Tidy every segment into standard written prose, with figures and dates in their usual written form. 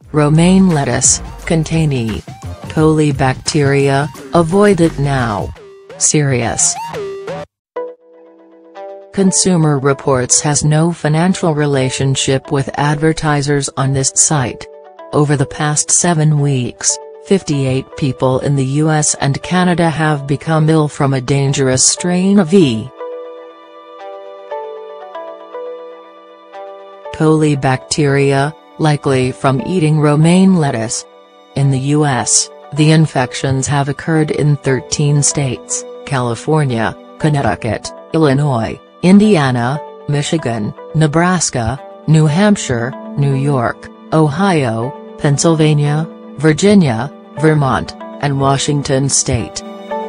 Romaine lettuce, contain E. coli bacteria, avoid it now. Serious. Consumer Reports has no financial relationship with advertisers on this site. Over the past 7 weeks, 58 people in the US and Canada have become ill from a dangerous strain of E. coli bacteria, likely from eating romaine lettuce. In the US, the infections have occurred in 13 states: California, Connecticut, Illinois, Indiana, Michigan, Nebraska, New Hampshire, New York, Ohio, Pennsylvania, Virginia, Vermont, and Washington state.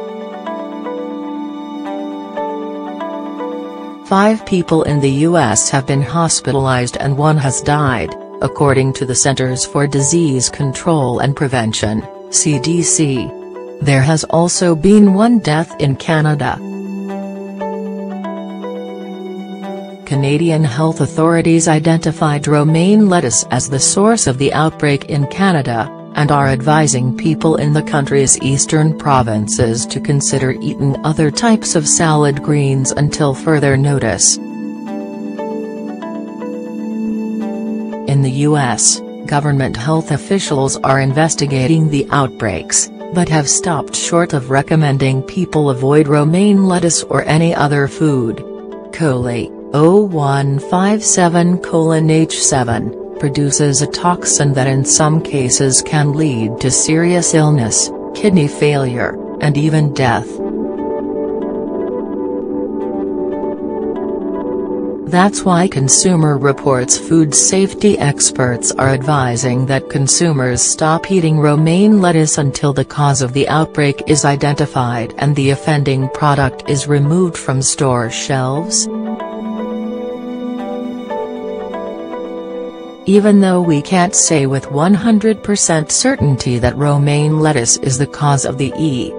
5 people in the U.S. have been hospitalized and 1 has died, according to the Centers for Disease Control and Prevention, CDC. There has also been 1 death in Canada. Canadian health authorities identified romaine lettuce as the source of the outbreak in Canada, and are advising people in the country's eastern provinces to consider eating other types of salad greens until further notice. In the U.S., government health officials are investigating the outbreaks, but have stopped short of recommending people avoid romaine lettuce or any other food. Coli, 0157:H7, produces a toxin that in some cases can lead to serious illness, kidney failure, and even death. That's why Consumer Reports food safety experts are advising that consumers stop eating romaine lettuce until the cause of the outbreak is identified and the offending product is removed from store shelves. Even though we can't say with 100% certainty that romaine lettuce is the cause of the E.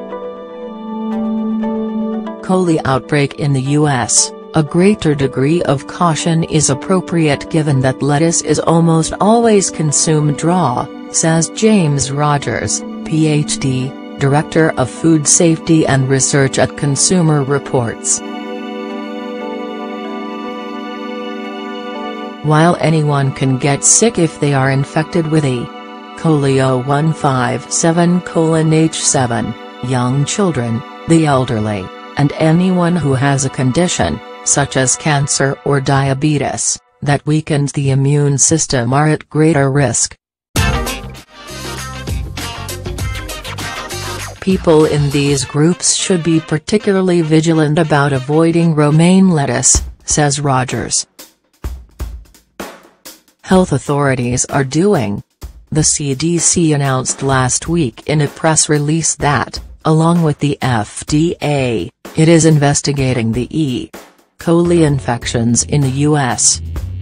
coli outbreak in the U.S., a greater degree of caution is appropriate given that lettuce is almost always consumed raw, says James Rogers, Ph.D., Director of Food Safety and Research at Consumer Reports. While anyone can get sick if they are infected with E. coli 0157:H7, young children, the elderly, and anyone who has a condition, such as cancer or diabetes, that weakens the immune system are at greater risk. People in these groups should be particularly vigilant about avoiding romaine lettuce, says Rogers. Health authorities are doing. The CDC announced last week in a press release that, along with the FDA, it is investigating the E. coli infections in the U.S.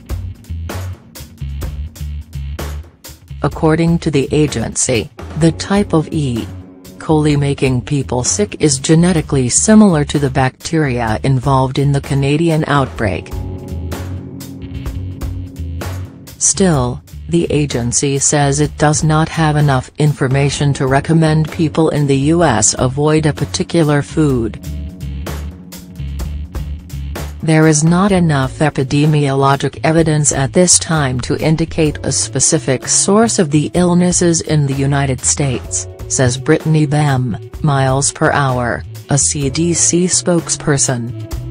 According to the agency, the type of E. coli making people sick is genetically similar to the bacteria involved in the Canadian outbreak. Still, the agency says it does not have enough information to recommend people in the U.S. avoid a particular food. There is not enough epidemiologic evidence at this time to indicate a specific source of the illnesses in the United States, says Brittany Bem, miles per hour, a CDC spokesperson.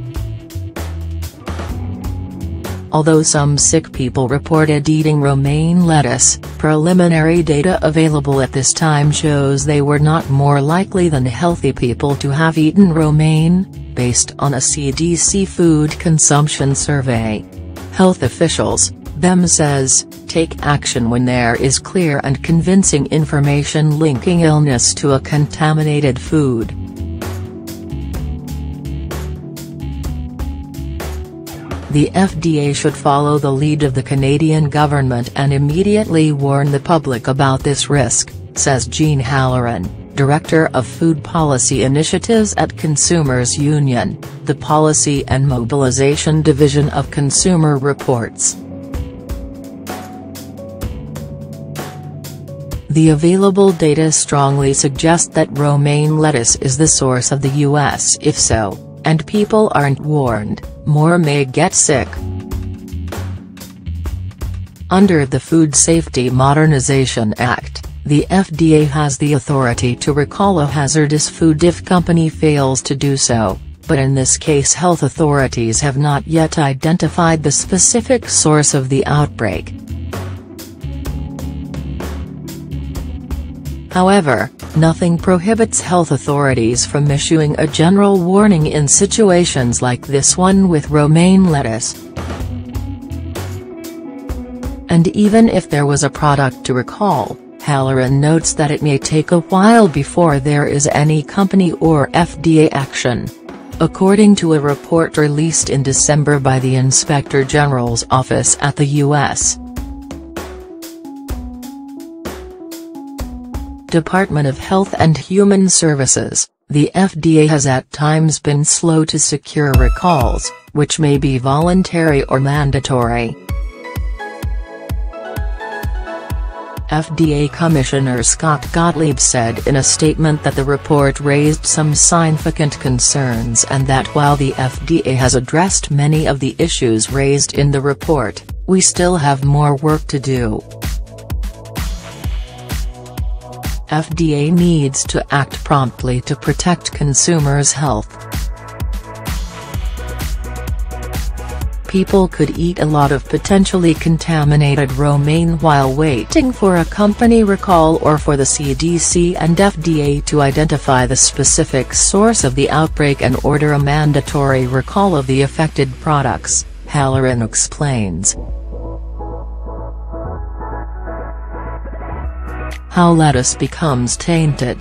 Although some sick people reported eating romaine lettuce, preliminary data available at this time shows they were not more likely than healthy people to have eaten romaine, based on a CDC food consumption survey. Health officials, Bem says, take action when there is clear and convincing information linking illness to a contaminated food. The FDA should follow the lead of the Canadian government and immediately warn the public about this risk, says Jean Halloran, Director of Food Policy Initiatives at Consumers Union, the Policy and Mobilization Division of Consumer Reports. The available data strongly suggest that romaine lettuce is the source of the US. If so, and people aren't warned, more may get sick. Under the Food Safety Modernization Act, the FDA has the authority to recall a hazardous food if company fails to do so, but in this case health authorities have not yet identified the specific source of the outbreak. However, nothing prohibits health authorities from issuing a general warning in situations like this one with romaine lettuce. And even if there was a product to recall, Halloran notes that it may take a while before there is any company or FDA action. According to a report released in December by the Inspector General's office at the U.S. Department of Health and Human Services, the FDA has at times been slow to secure recalls, which may be voluntary or mandatory. FDA Commissioner Scott Gottlieb said in a statement that the report raised some significant concerns and that while the FDA has addressed many of the issues raised in the report, we still have more work to do. FDA needs to act promptly to protect consumers' health. People could eat a lot of potentially contaminated romaine while waiting for a company recall or for the CDC and FDA to identify the specific source of the outbreak and order a mandatory recall of the affected products, Halloran explains. How lettuce becomes tainted.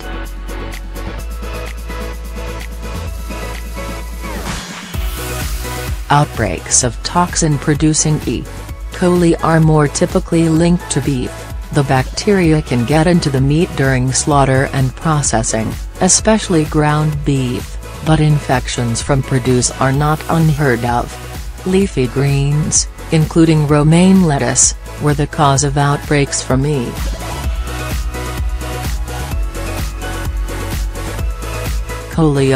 Outbreaks of toxin-producing E. coli are more typically linked to beef. The bacteria can get into the meat during slaughter and processing, especially ground beef, but infections from produce are not unheard of. Leafy greens, including romaine lettuce, were the cause of outbreaks from E. coli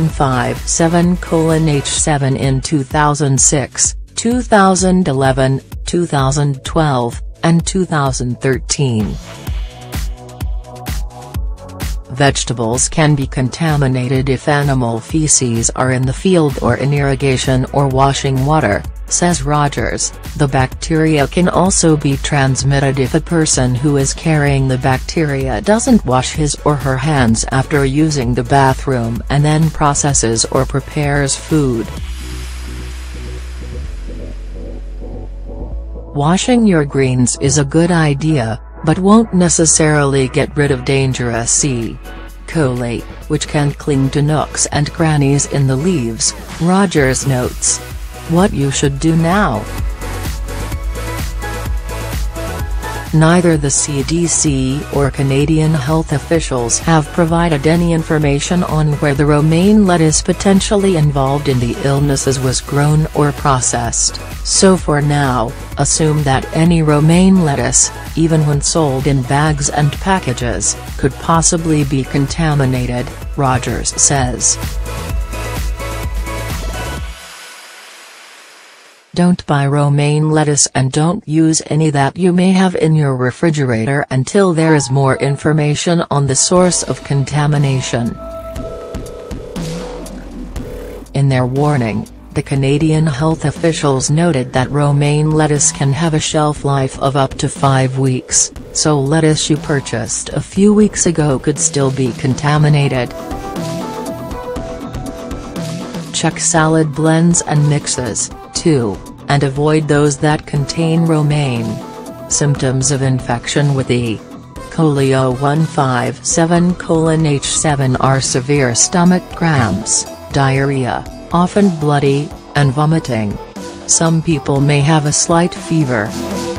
0157:H7 in 2006, 2011, 2012, and 2013. Vegetables can be contaminated if animal feces are in the field or in irrigation or washing water, says Rogers. The bacteria can also be transmitted if a person who is carrying the bacteria doesn't wash his or her hands after using the bathroom and then processes or prepares food. Washing your greens is a good idea, but won't necessarily get rid of dangerous E. coli, which can cling to nooks and crannies in the leaves, Rogers notes. What you should do now. Neither the CDC or Canadian health officials have provided any information on where the romaine lettuce potentially involved in the illnesses was grown or processed, so for now, assume that any romaine lettuce, even when sold in bags and packages, could possibly be contaminated, Rogers says. Don't buy romaine lettuce and don't use any that you may have in your refrigerator until there is more information on the source of contamination. In their warning, the Canadian health officials noted that romaine lettuce can have a shelf life of up to 5 weeks, so lettuce you purchased a few weeks ago could still be contaminated. Check salad blends and mixes, too, and avoid those that contain romaine. Symptoms of infection with E. coli 0157:H7 are severe stomach cramps, diarrhea, often bloody, and vomiting. Some people may have a slight fever.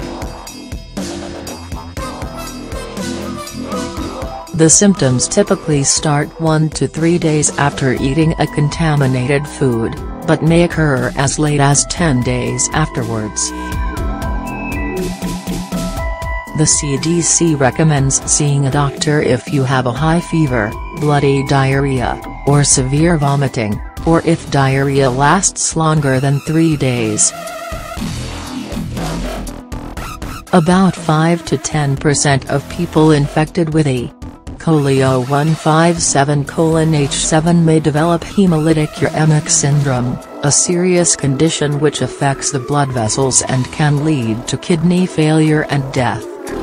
The symptoms typically start 1 to 3 days after eating a contaminated food, but may occur as late as 10 days afterwards. The CDC recommends seeing a doctor if you have a high fever, bloody diarrhea, or severe vomiting, or if diarrhea lasts longer than 3 days. About 5 to 10% of people infected with E. coli 0157:H7 may develop hemolytic uremic syndrome, a serious condition which affects the blood vessels and can lead to kidney failure and death.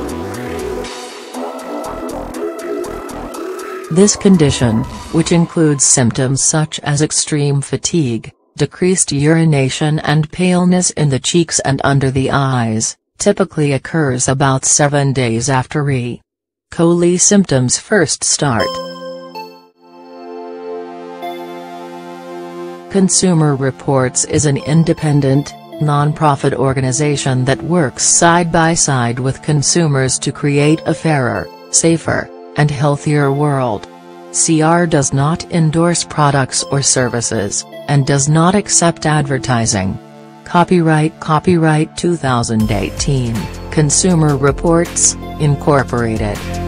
This condition, which includes symptoms such as extreme fatigue, decreased urination and paleness in the cheeks and under the eyes, typically occurs about 7 days after E. coli symptoms first start. Consumer Reports is an independent, non-profit organization that works side by side with consumers to create a fairer, safer, and healthier world. CR does not endorse products or services, and does not accept advertising. Copyright 2018, Consumer Reports, Incorporated.